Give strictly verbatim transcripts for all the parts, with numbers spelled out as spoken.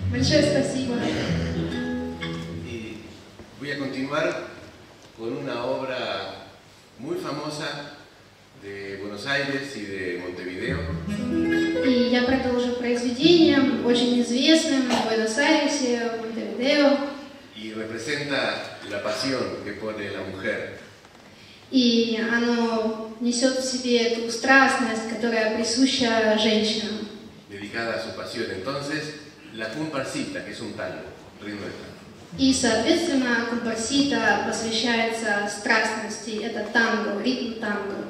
Большое спасибо. Y voy a continuar con una obra muy famosa de Buenos Aires y de Montevideo. И я продолжу произведением, очень известным в Буэнос-Айресе, в Монтевидео. Y representa la pasión que pone la mujer. И оно несет в себе эту страстность, которая присуща женщинам. Dedicada a su pasión. Entonces, la Cumparsita, que es un tango, ritmo de tango. И, соответственно, Cumparsita посвящается страстности. Это танго, ритм танго.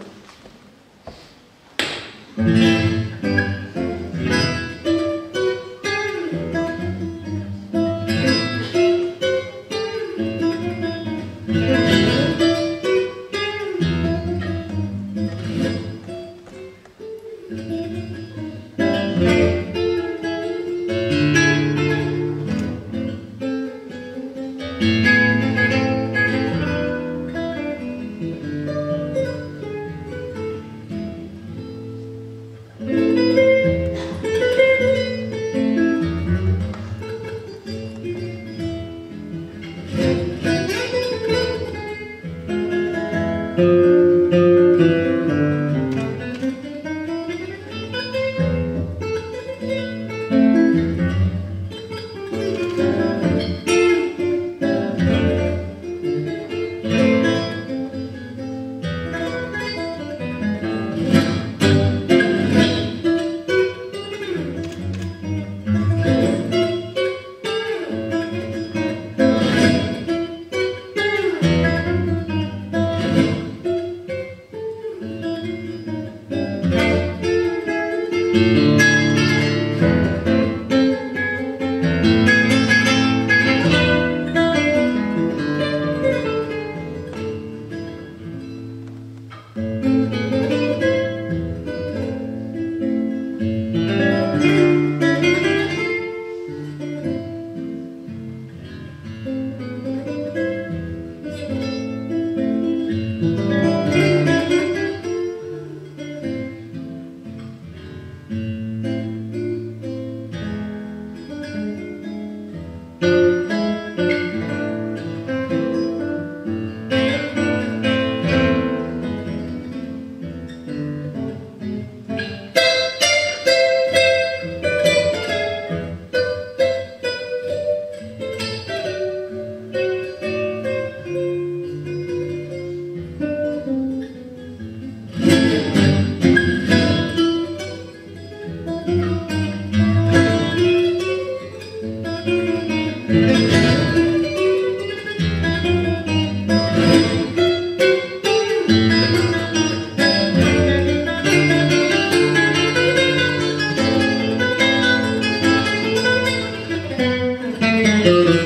Thank you.